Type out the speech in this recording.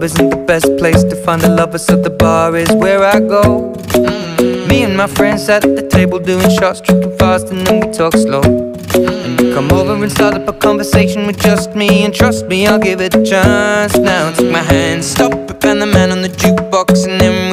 club isn't the best place to find a lover, so the bar is where I go. Me and my friends sat at the table doing shots, tripping fast, and then we talk slow. And you come over and start up a conversation with just me, and trust me, I'll give it a chance. Now take my hand, stop it, and the man on the jukebox, and then